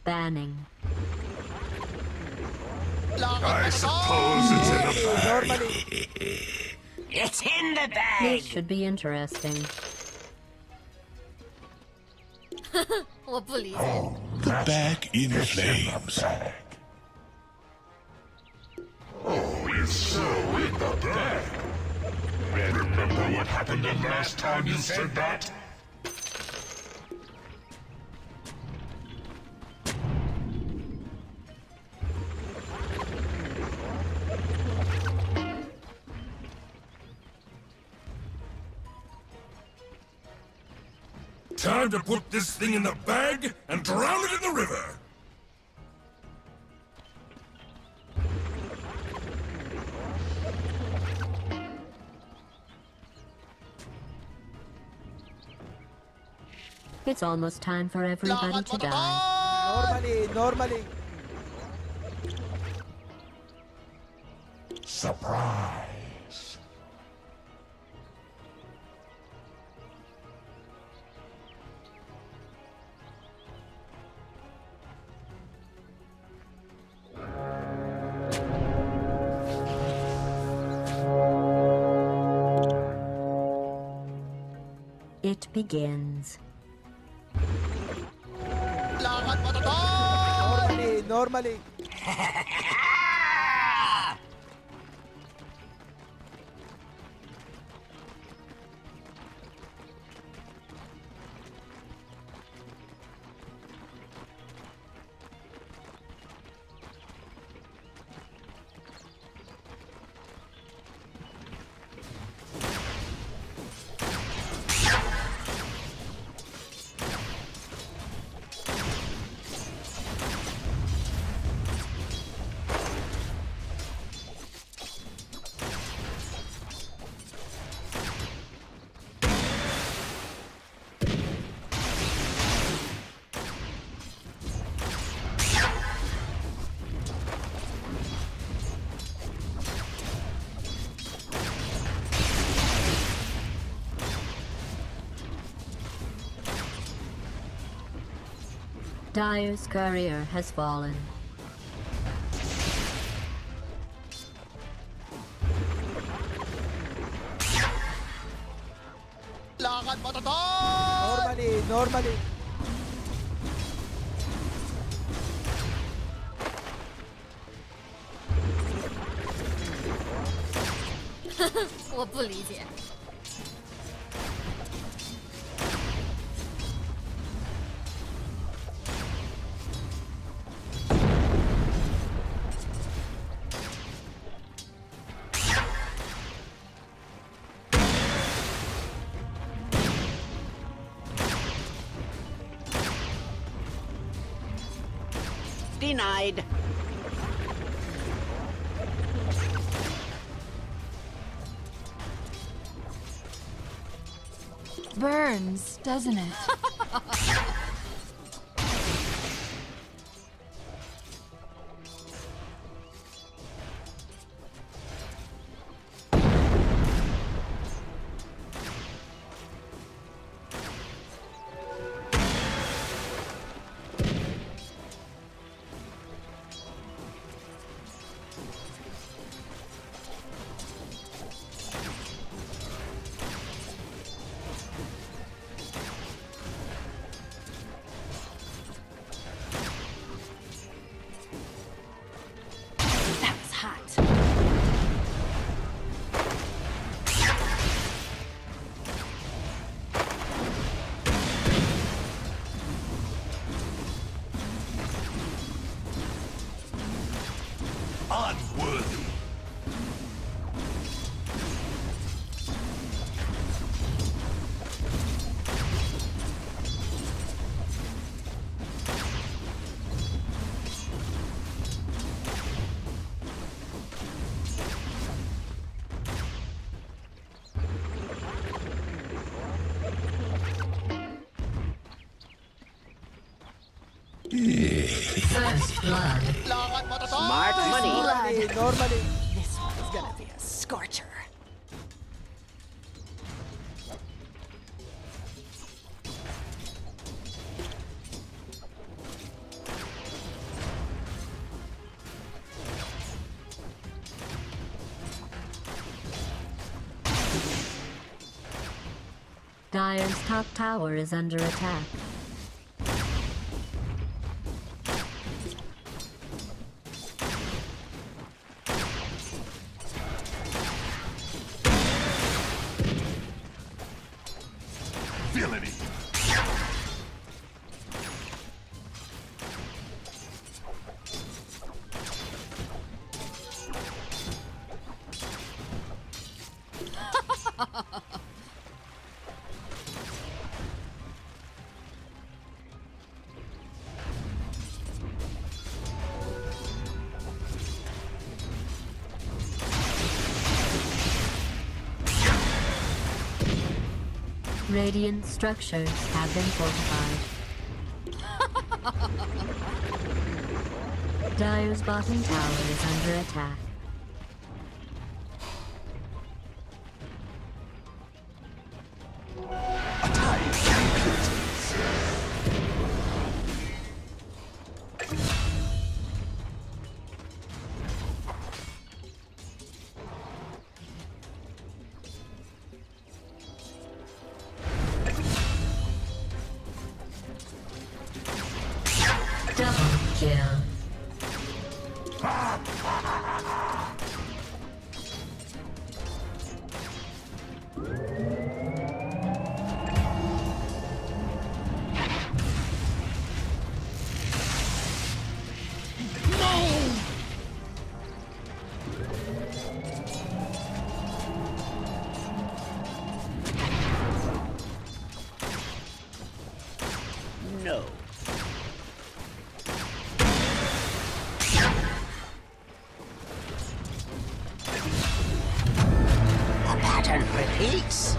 Spanning. I suppose it's in the bag. Normally. It's in the This bag. should be interesting. 我不理解。 The bag in flames. Oh, it's so in the bag. Remember what happened the last time you said that? Time to put this thing in the bag and drown it in the river! It's almost time for everybody to die. Normally. Surprise! It begins. Normally. Dire's courier has fallen. Normally. 我不理解。 Denied. Burns, doesn't it? That was hot. Unworthy! First blood. Smart money. Normally. This one's gonna be a scorcher. Dire's top tower is under attack. Villainy! Radiant structures have been fortified. Dire's bottom tower is under attack. Double kill. No. The pattern repeats.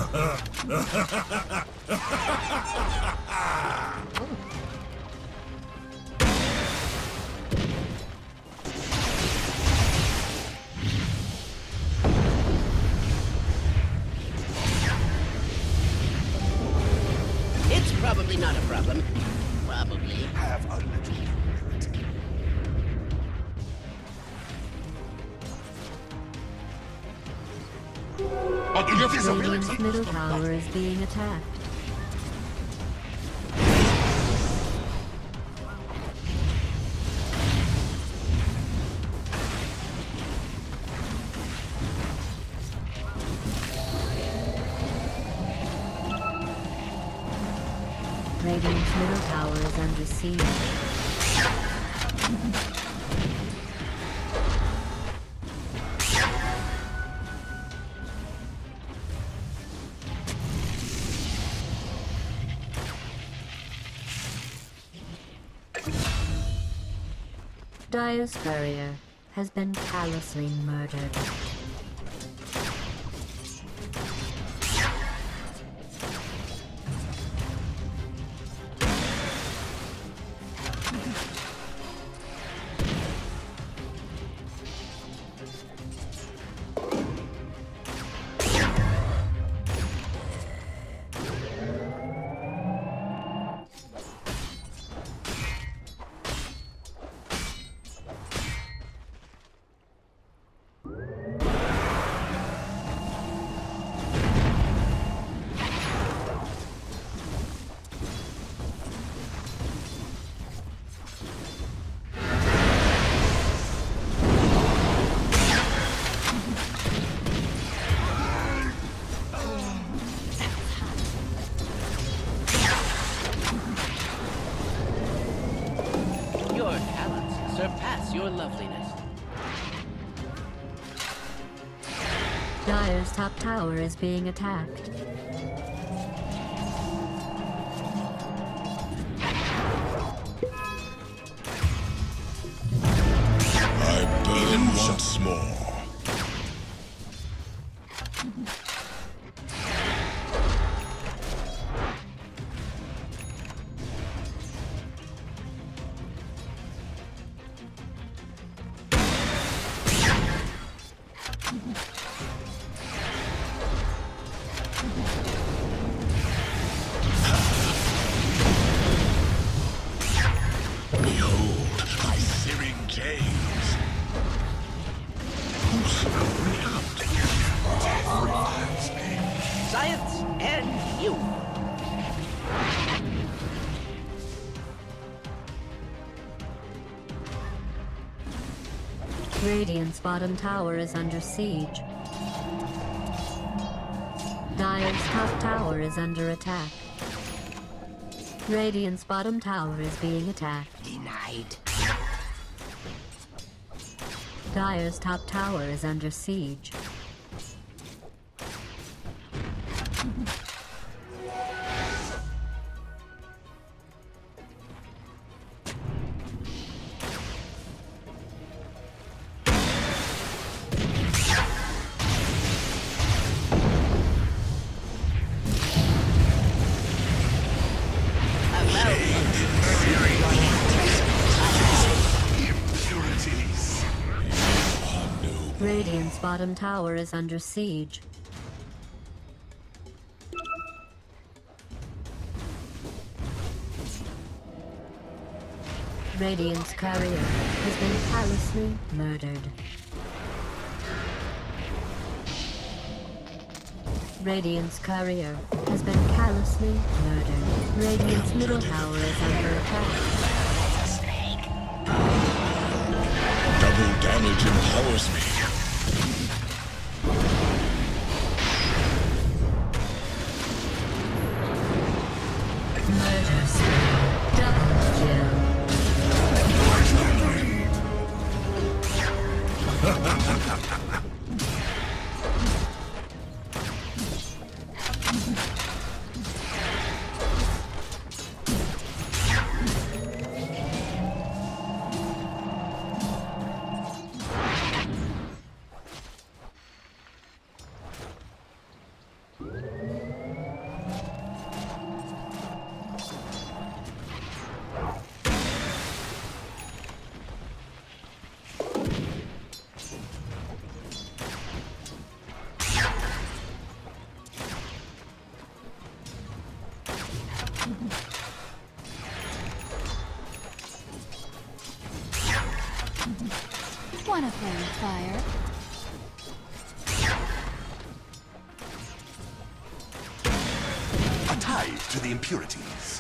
It's probably not a problem. Probably. Have a little humility. Radiant's middle tower is being attacked. Radiant's middle tower is under siege. Dire's courier has been callously murdered. Your talents surpass your loveliness. Dire's top tower is being attacked. I burn once more. Behold my searing gaze. Radiant's bottom tower is under siege. Dire's top tower is under attack. Radiant's bottom tower is being attacked. Denied. Dire's top tower is under siege. Radiant's bottom tower is under siege. Radiant's courier has been callously murdered. Radiant's courier has been callously murdered. Radiant's middle tower is under attack. Double damage empowers me. Murder spree. Double kill. Wanna play with fire? A tithe to the impurities.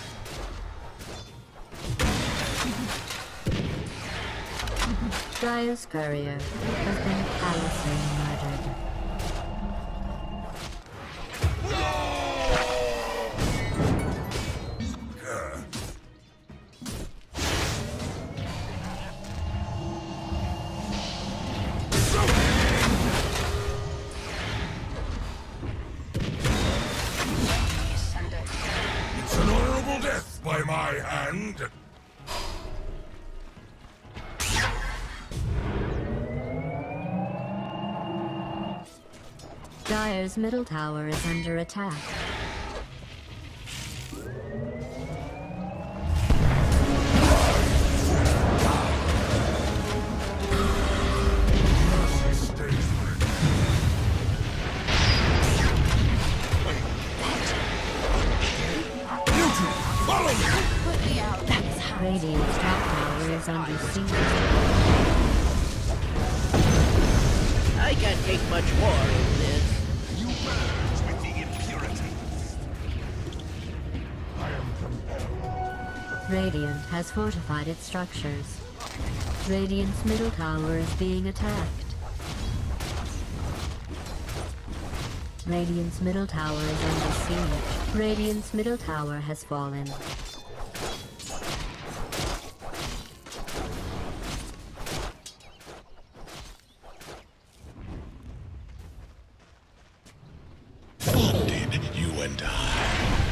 Dire's courier has been callously murdered. It's an honorable death by my hand. Dire's middle tower is under attack. Put me out. That's hot. Radiant's top tower is under siege. I can't take much more of this. You merge with the impurities. I am compelled. Radiant has fortified its structures. Radiant's middle tower is being attacked. Radiant's middle tower is under siege. Radiant's middle tower has fallen. Bonded, you and I.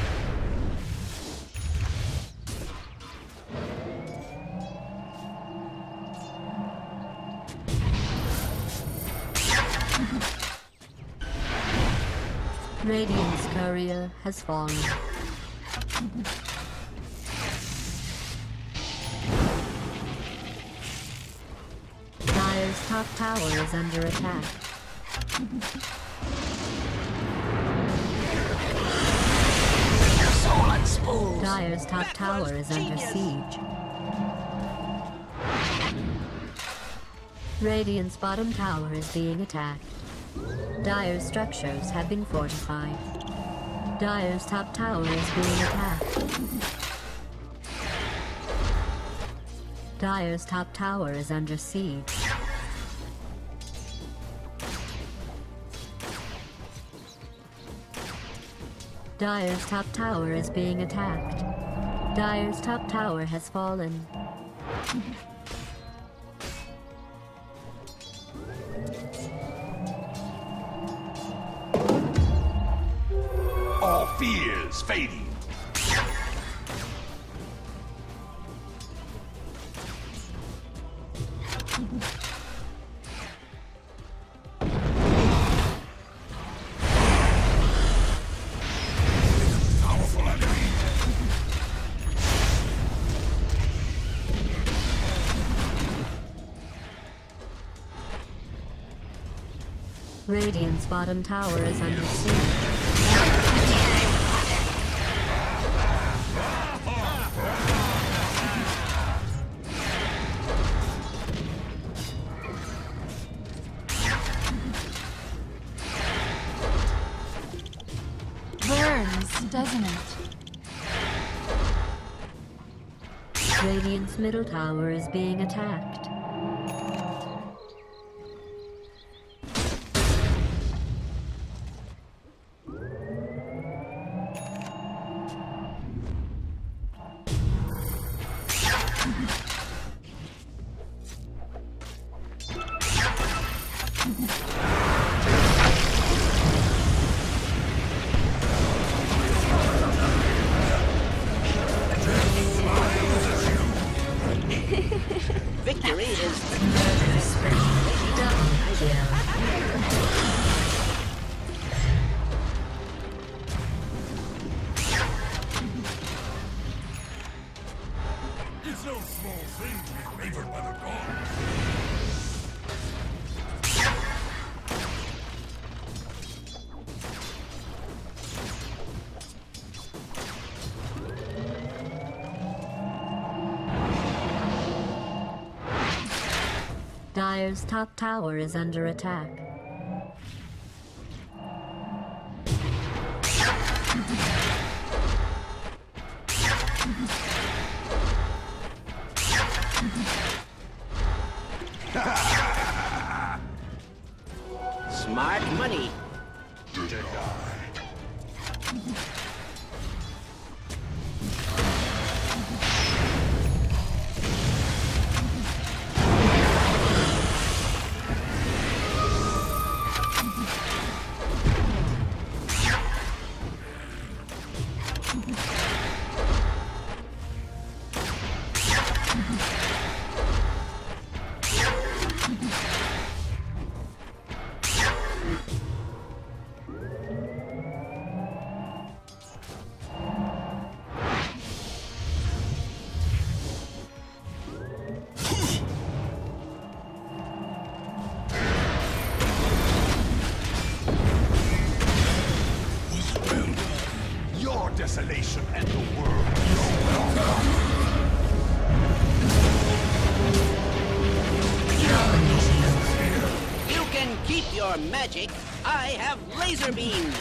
Radiant's courier has fallen. Dire's top tower is under attack. Dire's top tower is under siege. Radiant's bottom tower is being attacked. Dire's structures have been fortified. Dire's top tower is being attacked. Dire's top tower is under siege. Dire's top tower is being attacked. Dire's top tower has fallen. All fears fading. Powerful enemy. Radiant's bottom tower is under siege. Burns, doesn't it? Radiant's middle tower is being attacked. Victory is Double kill. It's no small thing to be favored by the gods. Dire's top tower is under attack. smart money. Your desolation and the world. You can keep your magic. I have laser beams.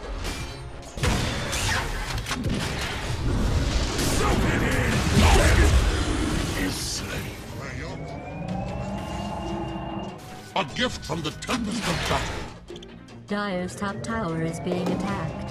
A gift from the Tempest of Battle. Dire's top tower is being attacked.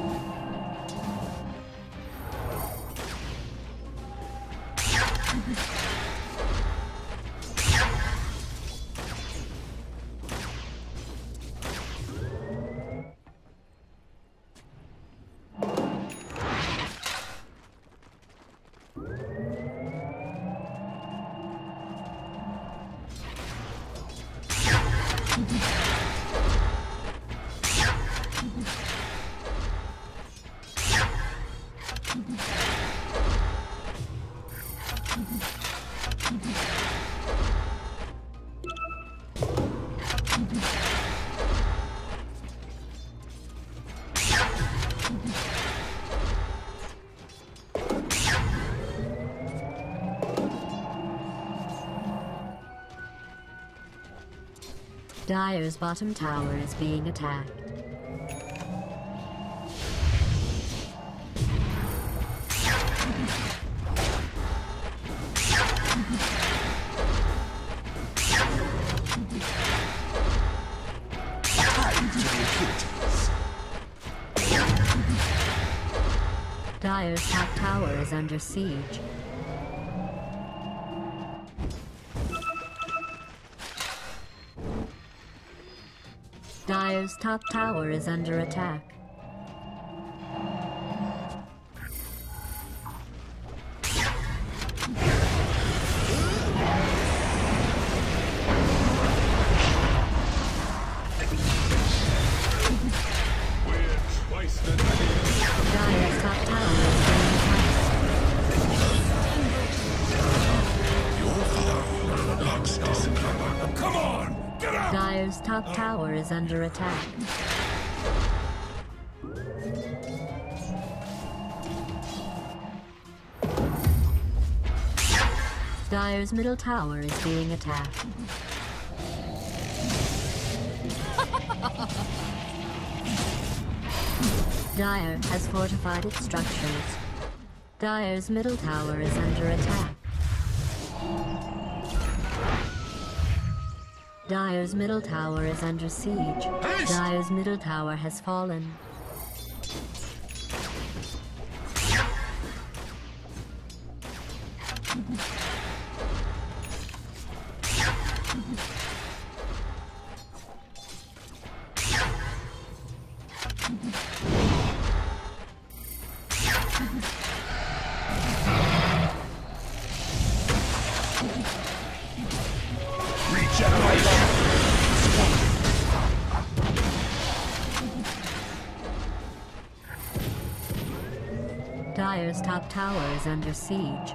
Dire's bottom tower is being attacked. Tied to the impurities. Dire's top tower is under siege. Dire's top tower is under attack. Dire's top tower is being attacked. Come on! Get out! Dire's top tower is under attack. Dire's middle tower is being attacked. Dire has fortified its structures. Dire's middle tower is under attack. Dire's middle tower is under siege. Dire's middle tower has fallen. Dire's top tower is under siege.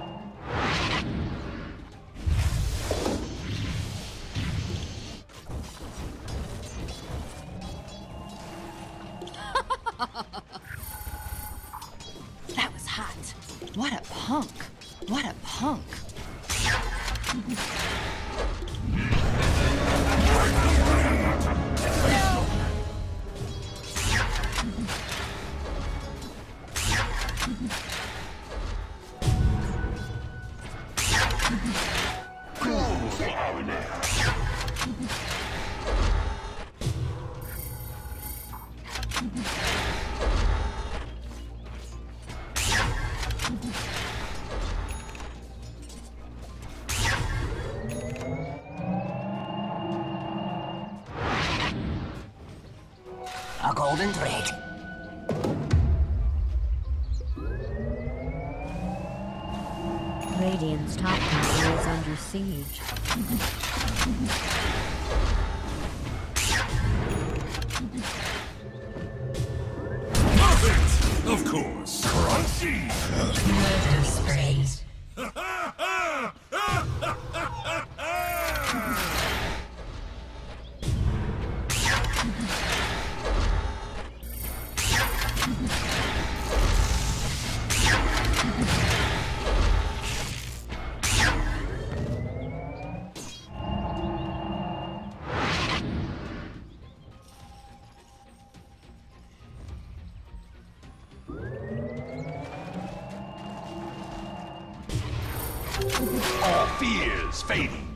That was hot. What a punk. What a punk. A golden thread. Radiant's top tower is under siege. Perfect! Of course. Crunchy! Murder sprays. All fears fading.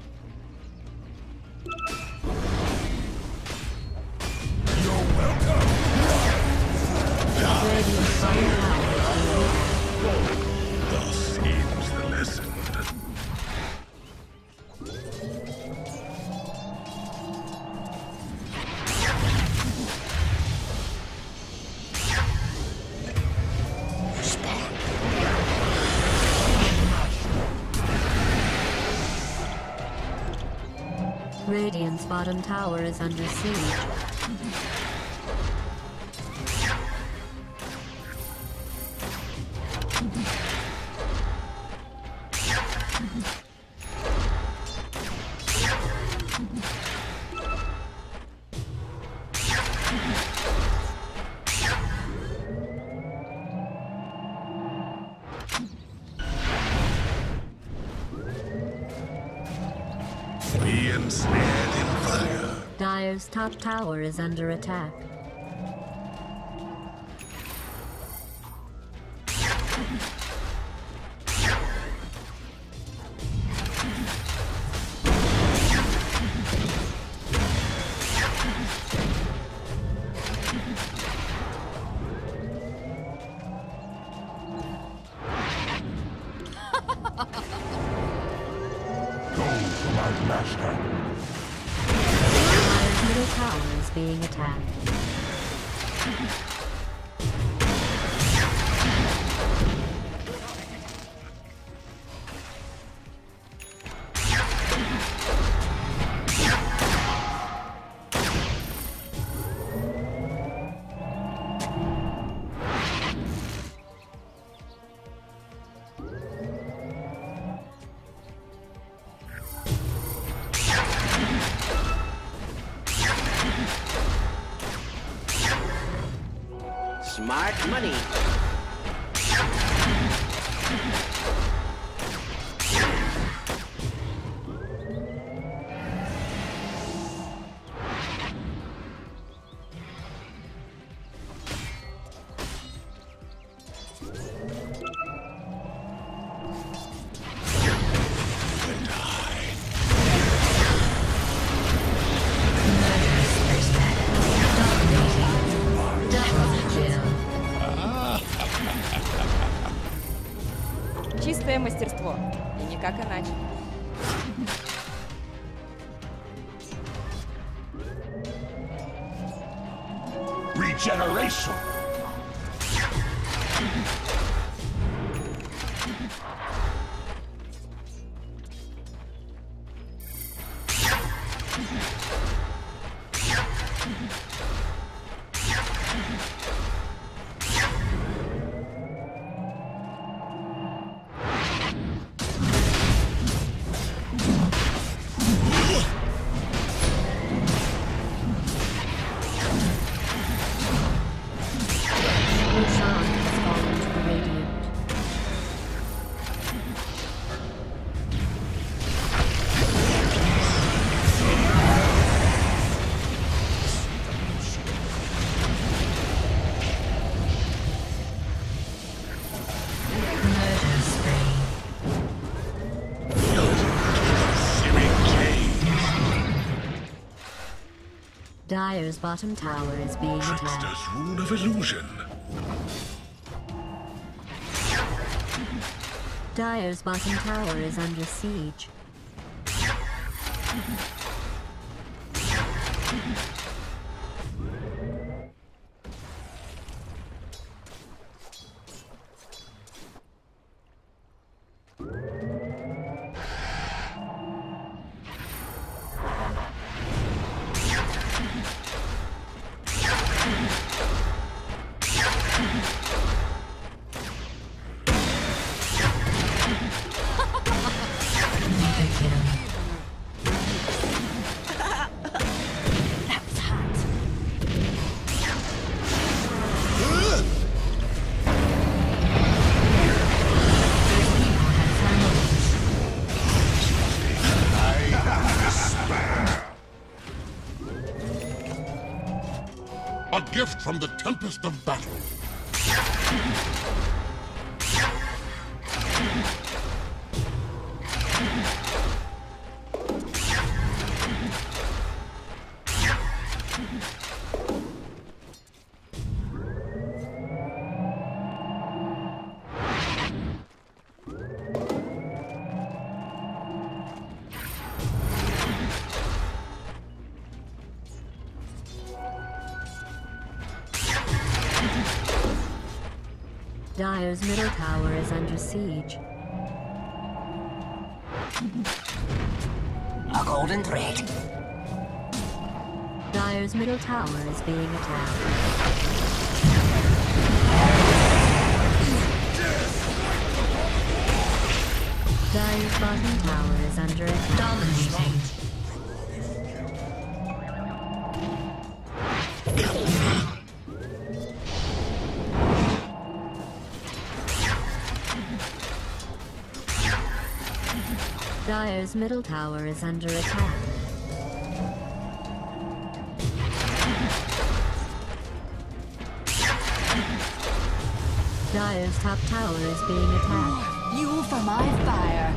You're welcome! Radiant's bottom tower is being Thus ends the lesson. Radiant's bottom tower is under siege. We ensnared in fire. Dire's top tower is under attack. for my master. Dire's middle tower is being attacked. Smart money. Чистое мастерство. И никак иначе. Regeneration. Roshan has fallen to the Radiant. Dire's bottom tower is being attacked. Trickster's Rune of Illusion. Dire's bottom tower is under siege. A gift from the tempest of battle. Dire's middle tower is under siege. A golden thread. Dire's middle tower is being attacked. Dire's bottom tower is under attack. Dominating. Dire's middle tower is under attack. Dire's top tower is being attacked. You for my fire.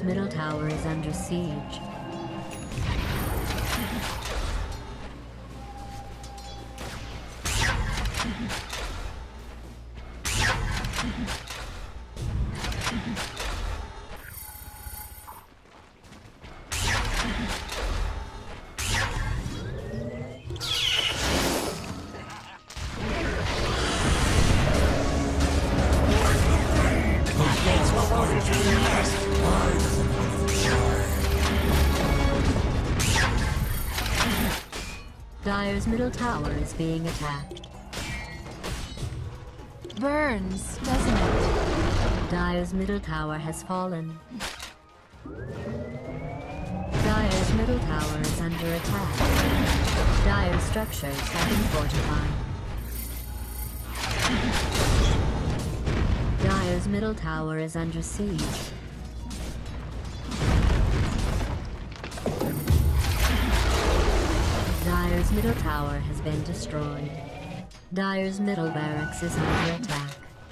Dire's middle tower is under siege. Dire's middle tower is being attacked. Burns, doesn't it? Dire's middle tower has fallen. Dire's middle tower is under attack. Dire's structures have been fortified. Dire's middle tower is under siege. Dire's middle tower has been destroyed. Dire's middle barracks is under attack.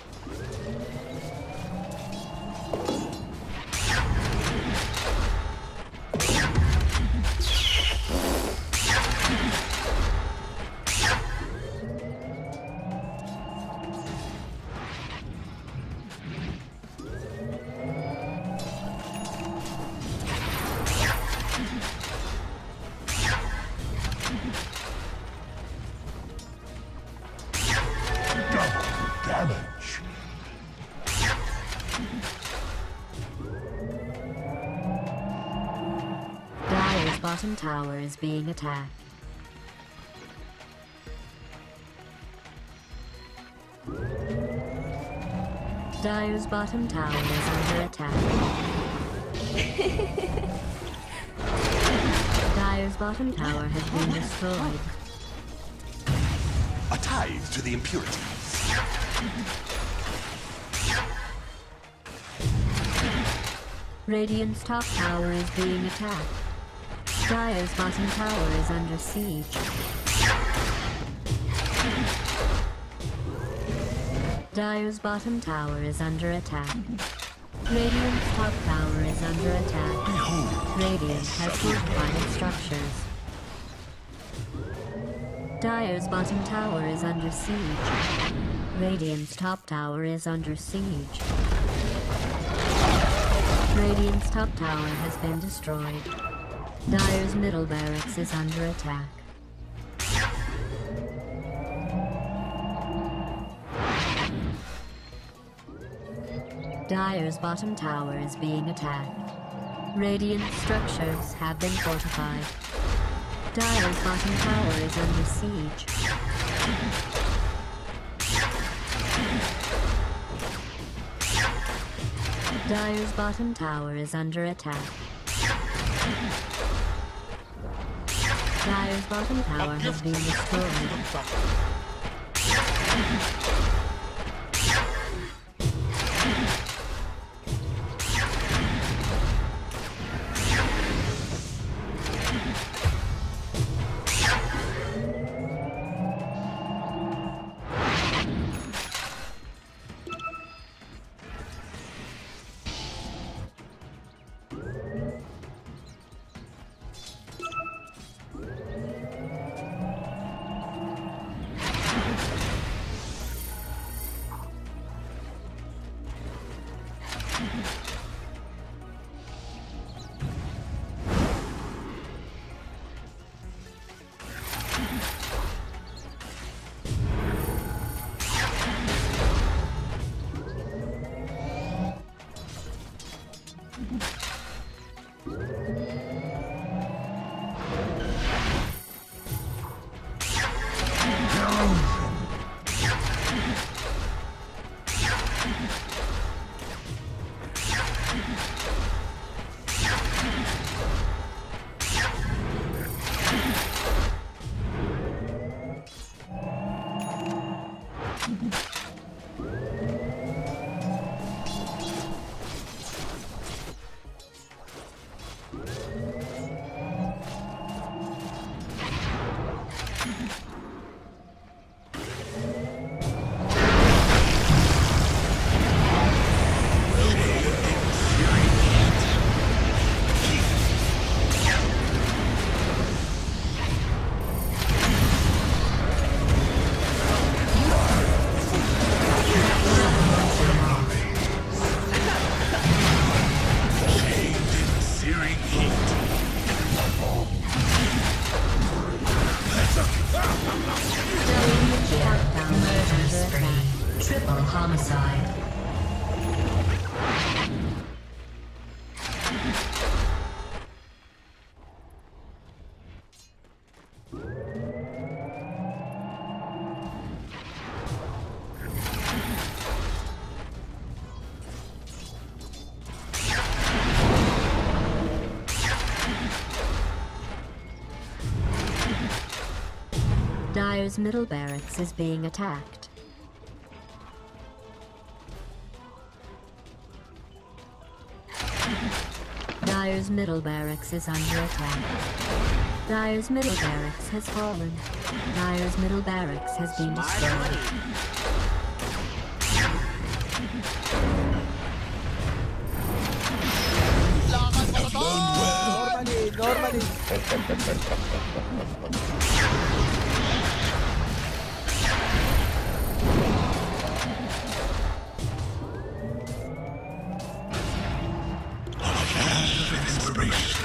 Damage. Dire's bottom tower is being attacked. Dire's bottom tower is under attack. Dire's bottom tower has been destroyed. A tithe to the impurities. Radiant's top tower is being attacked. Dire's bottom tower is under siege. Dire's bottom tower is under attack. Radiant's top tower is under attack. Radiant has fortified its structures. Dire's bottom tower is under siege. Radiant's top tower is under siege. Radiant's top tower has been destroyed. Dire's middle barracks is under attack. Dire's bottom tower is being attacked. Radiant structures have been fortified. Dire's bottom tower is under siege. Dire's bottom tower is under attack. Dire's bottom tower has been destroyed. Homicide. Dire's middle barracks is being attacked. Dire's middle barracks is under attack. Dire's middle barracks has fallen. Dire's middle barracks has been destroyed. Normally. Inspiration.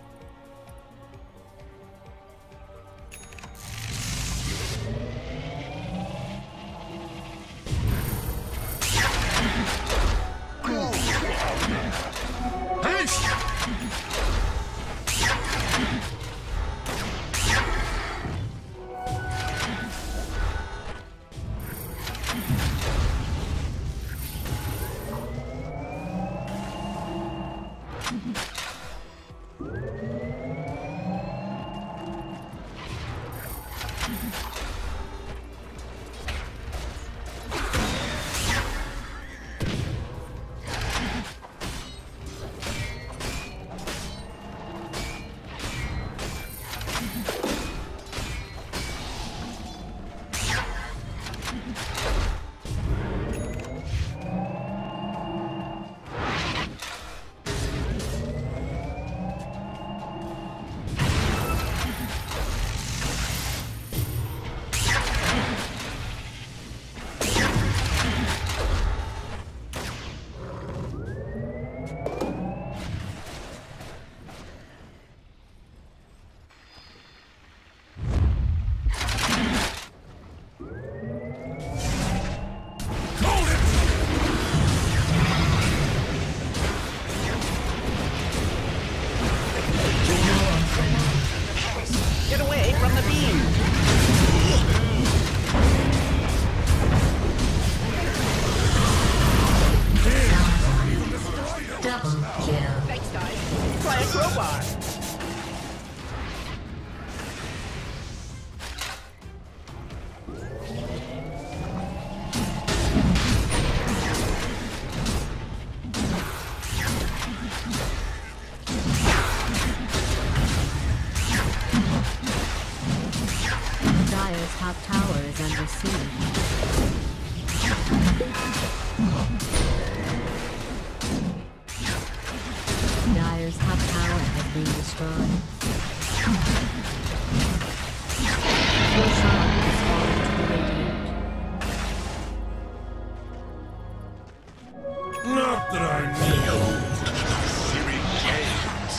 Get away from the beam! Double kill. Thanks, guys. Try a crowbar. Dire's top tower is under siege. Dire's top tower has been destroyed. Roshan has fallen to the Radiant. Not that I need silly games.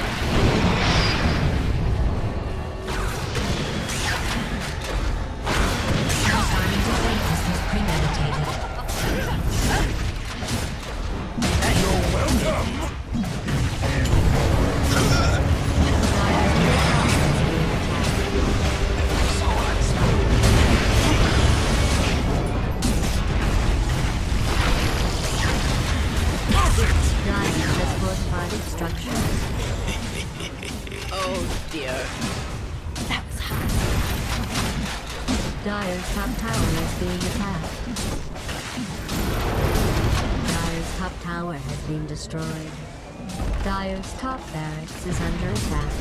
Starting to think this was premeditated. You're welcome. Dire has fortified its structures. Oh dear. That was hot. Dire's top tower is being attacked. Dire's top tower has been destroyed. Dire's top barracks is under attack.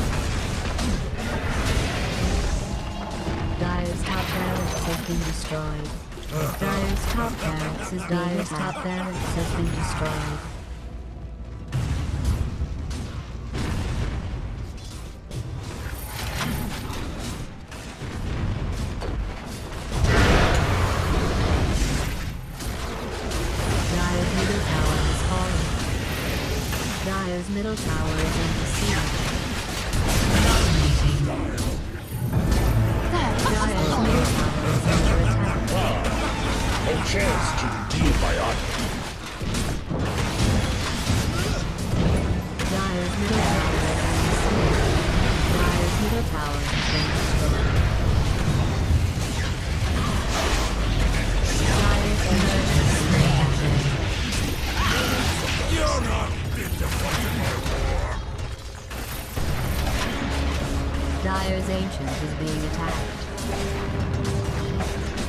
Dire's top barracks has been destroyed. Dire's top barracks is Dire's top barracks has been destroyed. Dire's middle tower has fallen. Dire's middle tower is under siege. Dire's middle tower is under attack. A chance to is being attacked.